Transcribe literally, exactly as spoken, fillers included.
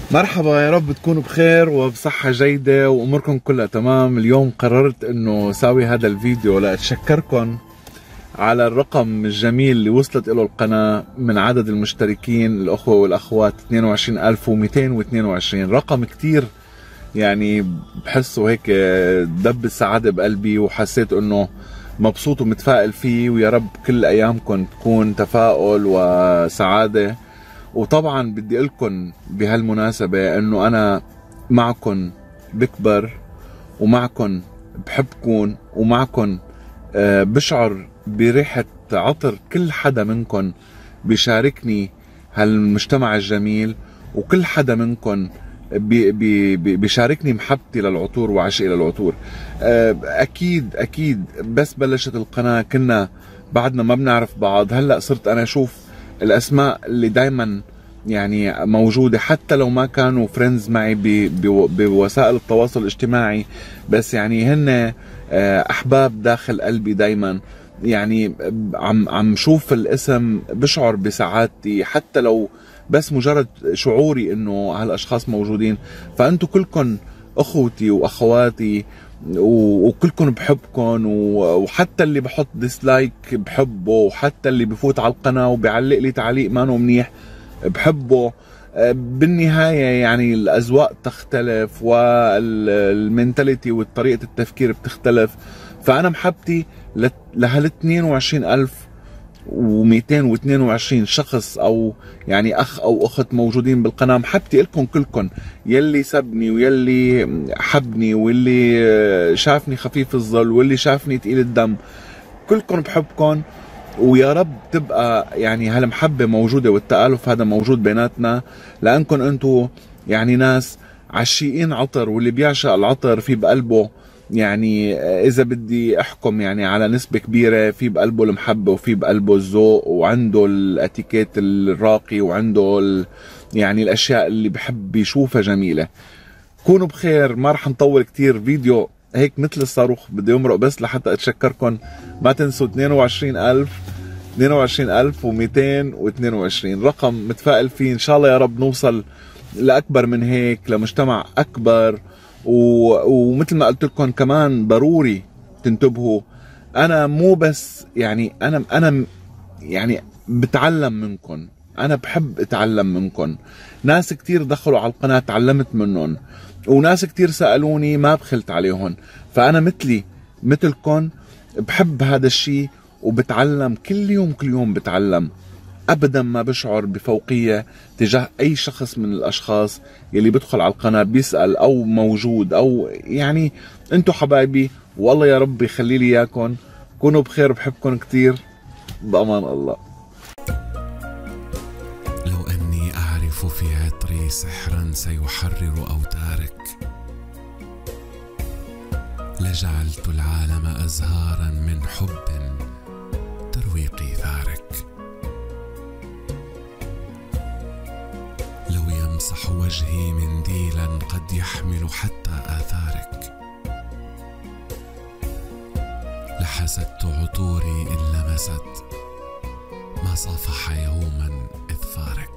مرحبا، يا رب تكونوا بخير وبصحة جيدة وأموركم كلها تمام. اليوم قررت إنه ساوي هذا الفيديو لأتشكركم على الرقم الجميل اللي وصلت له القناة من عدد المشتركين الأخوة والأخوات اثنين وعشرين ألف ومئتين واثنين وعشرين. رقم كتير يعني بحسه هيك دب السعادة بقلبي، وحسيت إنه مبسوط ومتفائل فيه، ويا رب كل أيامكم تكون تفاؤل وسعادة. وطبعا بدي لكم بهالمناسبة انه انا معكم بكبر، ومعكم بحبكم، ومعكم بشعر بريحة عطر كل حدا منكم بيشاركني هالمجتمع الجميل، وكل حدا منكم بي بي بيشاركني محبتي للعطور وعشقي للعطور. اكيد اكيد بس بلشت القناة كنا بعدنا ما بنعرف بعض. هلأ صرت انا اشوف الاسماء اللي دايما يعني موجودة، حتى لو ما كانوا فريندز معي بوسائل التواصل الاجتماعي، بس يعني هن احباب داخل قلبي دايما. يعني عم عم شوف الاسم بشعر بسعادتي، حتى لو بس مجرد شعوري انه هالاشخاص موجودين. فانتوا كلكم اخوتي واخواتي، وكلكم بحبكم، وحتى اللي بحط ديسلايك بحبه، وحتى اللي بفوت على القناة وبيعلق لي تعليق ما نو منيح بحبه. بالنهاية يعني الأذواق تختلف، والمنتاليتي وطريقة التفكير بتختلف. فأنا محبتي لهال اثنين وعشرين ألف ومئتين واثنين وعشرين شخص، أو يعني أخ أو أخت موجودين بالقناة، محبتي لكم كلكم، يلي سبني ويلي حبني واللي شافني خفيف الظل واللي شافني تقيل الدم. كلكم بحبكم، ويا رب تبقى يعني هالمحبة موجودة والتآلف هذا موجود بيناتنا، لأنكم أنتوا يعني ناس عشيقين عطر، واللي بيعشق العطر في بقلبه يعني إذا بدي أحكم يعني على نسبة كبيرة في بقلبه المحبة، وفي بقلبه الذوق، وعنده الاتيكيت الراقي، وعنده ال يعني الأشياء اللي بحب يشوفها جميلة. كونوا بخير، ما رح نطول كتير. فيديو هيك مثل الصاروخ بدي يمرق بس لحتى اتشكركم. ما تنسوا اثنين وعشرين ألف اثنين وعشرين ألف ومئتين واثنين وعشرين رقم متفائل فيه. ان شاء الله يا رب نوصل لاكبر من هيك، لمجتمع اكبر. و... ومثل ما قلت لكم كمان ضروري تنتبهوا، انا مو بس يعني انا انا يعني بتعلم منكم، انا بحب اتعلم منكم. ناس كتير دخلوا على القناة تعلمت منهم، وناس كتير سألوني ما بخلت عليهم. فأنا مثلي مثلكم بحب هذا الشيء، وبتعلم كل يوم كل يوم بتعلم. أبدا ما بشعر بفوقية تجاه أي شخص من الأشخاص يلي بدخل على القناة بيسأل أو موجود، أو يعني أنتوا حبايبي، والله يا رب يخلي لي إياكم. كونوا بخير، بحبكم كتير، بأمان الله. لو أني أعرف في عطري سحرا سيحرر أوتارك، لجعلت العالم أزهارا من حب تروي قيثارك. لو يمسح وجهي منديلا قد يحمل حتى آثارك، لحسدت عطوري إن لمست ما صافح يوما إظفارك.